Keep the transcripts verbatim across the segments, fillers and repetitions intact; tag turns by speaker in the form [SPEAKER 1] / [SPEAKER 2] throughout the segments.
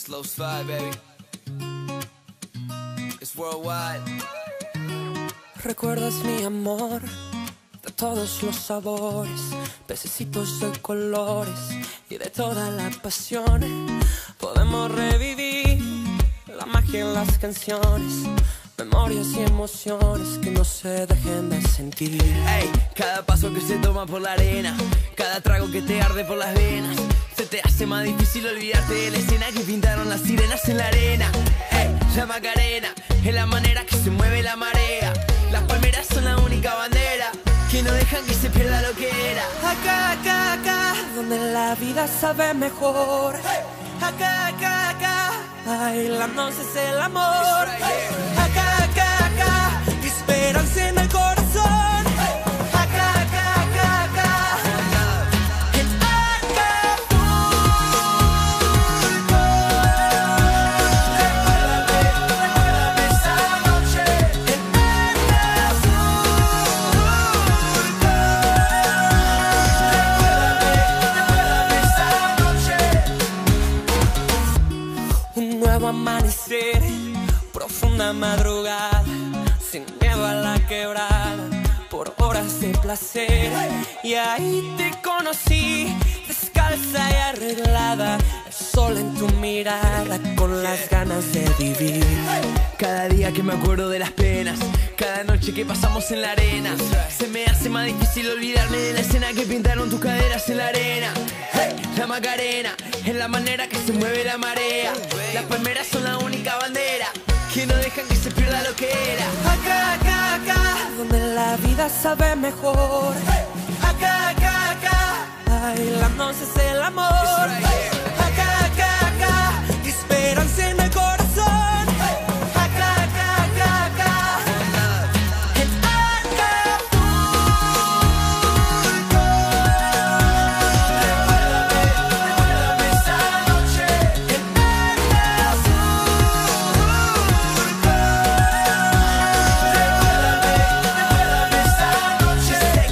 [SPEAKER 1] Slow slide, baby. It's worldwide.
[SPEAKER 2] Recuerdas mi amor de todos los sabores, pececitos de colores y de toda la pasión. Podemos revivir la magia en las canciones, memorias y emociones que no se dejen de sentir.
[SPEAKER 1] Ey, cada paso que se toma por la arena, cada trago que te arde por las venas, se te hace más difícil olvidarte de la escena que pintaron las sirenas en la arena. Ey, la Macarena es la manera que se mueve la marea. Las palmeras son la única bandera que no dejan que se pierda lo que era.
[SPEAKER 2] Acá, acá, acá, donde la vida sabe mejor. Acá, acá, acá, bailándonos es el amor. Acá, acá, acá, esperanza en el corazón. Acá, acá, acá, acá, en Acapulco. Recuérdame, recuérdame esa noche en Acapulco. Recuérdame, recuérdame esa noche. Un nuevo amanecer, profunda madrugada, sin miedo a la quebrada, por horas de placer. Y ahí te conocí, descalza y arreglada, el sol en tu mirada, con las ganas de vivir.
[SPEAKER 1] Cada día que me acuerdo de las penas, cada noche que pasamos en la arena, se me hace más difícil olvidarme de la escena que pintaron tus caderas en la arena. Hey, la Macarena es la manera que se mueve la marea. Las palmeras son la única bandera que no dejan que se pierda lo que era.
[SPEAKER 2] Acá, acá, acá, donde la vida sabe mejor. Acá, acá, acá, bailándonos es el amor. Acá, acá, acá, esperanza en el corazón. Acá, acá, acá, acá, en Acapulco. Recuérdame, recuérdame esa noche en Acapulco. Recuérdame, recuérdame esa noche en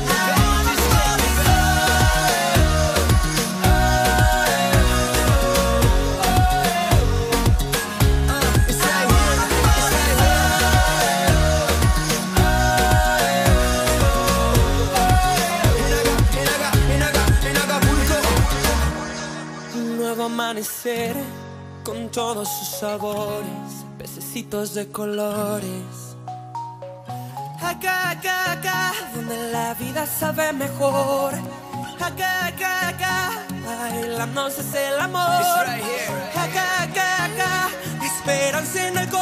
[SPEAKER 2] Un nuevo amanecer con todos sus sabores, pececitos de colores. Acá, acá, acá, donde la vida sabe mejor. Acá, acá, acá, bailándonos es el amor. Acá, acá, acá, esperanza en el corazón.